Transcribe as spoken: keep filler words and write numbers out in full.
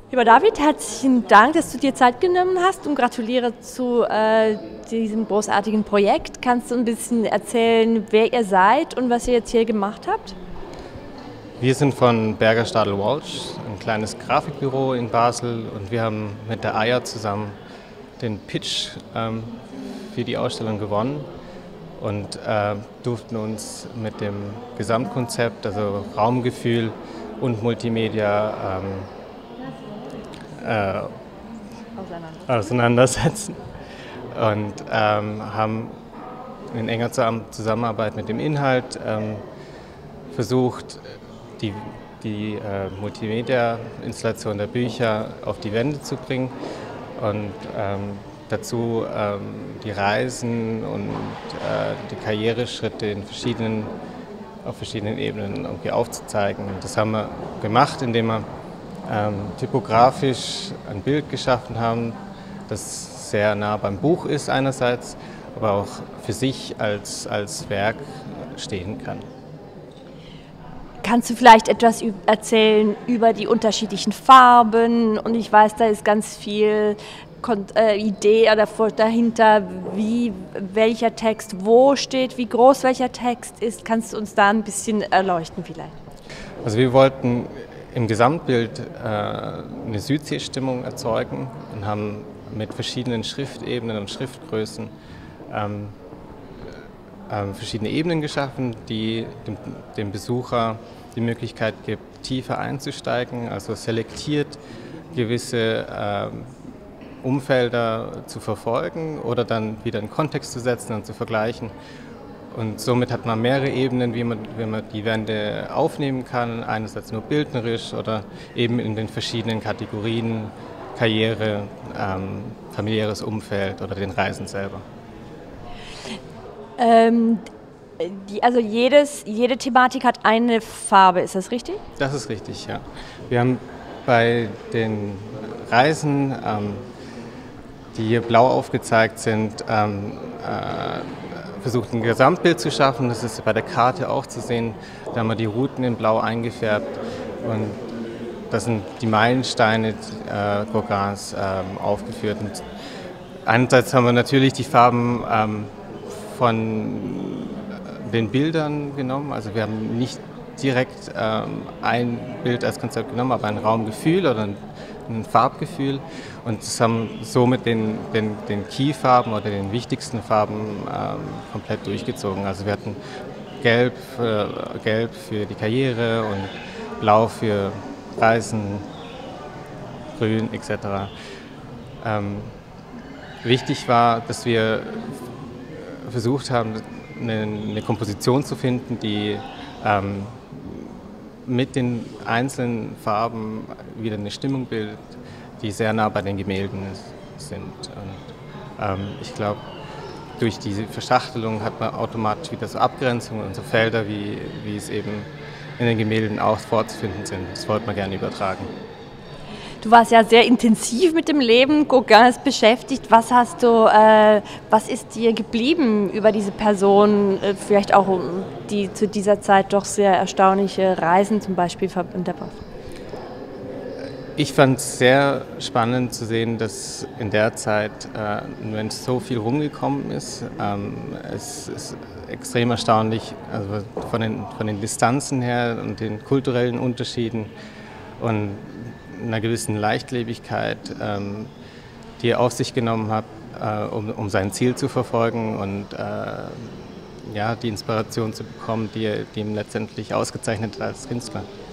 Lieber David, herzlichen Dank, dass du dir Zeit genommen hast und gratuliere zu äh, diesem großartigen Projekt. Kannst du ein bisschen erzählen, wer ihr seid und was ihr jetzt hier gemacht habt? Wir sind von Berger Stadl Walsh, ein kleines Grafikbüro in Basel, und wir haben mit der A I A zusammen den Pitch ähm, für die Ausstellung gewonnen und äh, durften uns mit dem Gesamtkonzept, also Raumgefühl und Multimedia, ähm, äh, auseinandersetzen und ähm, haben in enger Zusammenarbeit mit dem Inhalt ähm, versucht, die, die äh, Multimedia-Installation der Bücher auf die Wände zu bringen und ähm, dazu ähm, die Reisen und äh, die Karriereschritte in verschiedenen, auf verschiedenen Ebenen irgendwie aufzuzeigen. Und das haben wir gemacht, indem wir ähm, typografisch ein Bild geschaffen haben, das sehr nah beim Buch ist einerseits, aber auch für sich als, als Werk stehen kann. Kannst du vielleicht etwas erzählen über die unterschiedlichen Farben? Und ich weiß, da ist ganz viel Idee dahinter, wie welcher Text wo steht, wie groß welcher Text ist. Kannst du uns da ein bisschen erleuchten vielleicht? Also wir wollten im Gesamtbild äh, eine Südsee-Stimmung erzeugen und haben mit verschiedenen Schriftebenen und Schriftgrößen ähm, äh, verschiedene Ebenen geschaffen, die dem, dem Besucher die Möglichkeit gibt, tiefer einzusteigen, also selektiert gewisse äh, Umfelder zu verfolgen oder dann wieder in Kontext zu setzen und zu vergleichen. Und somit hat man mehrere Ebenen, wie man, wie man die Wände aufnehmen kann, einerseits nur bildnerisch oder eben in den verschiedenen Kategorien Karriere, ähm, familiäres Umfeld oder den Reisen selber. Ähm, die, also jedes, jede Thematik hat eine Farbe, ist das richtig? Das ist richtig, ja. Wir haben bei den Reisen, ähm, die hier blau aufgezeigt sind, ähm, äh, versucht ein Gesamtbild zu schaffen. Das ist bei der Karte auch zu sehen. Da haben wir die Routen in blau eingefärbt und das sind die Meilensteine äh, Gauguins ähm, aufgeführt. Und einerseits haben wir natürlich die Farben ähm, von den Bildern genommen. Also wir haben nicht direkt ähm, ein Bild als Konzept genommen, aber ein Raumgefühl oder ein, ein Farbgefühl. Und das haben somit den, den, den Keyfarben oder den wichtigsten Farben ähm, komplett durchgezogen. Also wir hatten Gelb, äh, Gelb für die Karriere und Blau für Reisen, Grün et cetera. Ähm, wichtig war, dass wir versucht haben, eine, eine Komposition zu finden, die ähm, mit den einzelnen Farben wieder eine Stimmung bildet, die sehr nah bei den Gemälden sind. Und, ähm, ich glaube, durch diese Verschachtelung hat man automatisch wieder so Abgrenzungen und so Felder, wie, wie es eben in den Gemälden auch vorzufinden sind. Das wollte man gerne übertragen. Du warst ja sehr intensiv mit dem Leben Gauguins beschäftigt. Was hast du, äh, was ist dir geblieben über diese Person, äh, vielleicht auch die zu dieser Zeit doch sehr erstaunliche Reisen zum Beispiel unterbracht? Ich fand es sehr spannend zu sehen, dass in der Zeit äh, ein Mensch so viel rumgekommen ist. Ähm, es ist extrem erstaunlich, also von den, von den Distanzen her und den kulturellen Unterschieden und einer gewissen Leichtlebigkeit, ähm, die er auf sich genommen hat, äh, um, um sein Ziel zu verfolgen und äh, ja, die Inspiration zu bekommen, die, die ihn letztendlich ausgezeichnet hat als Künstler.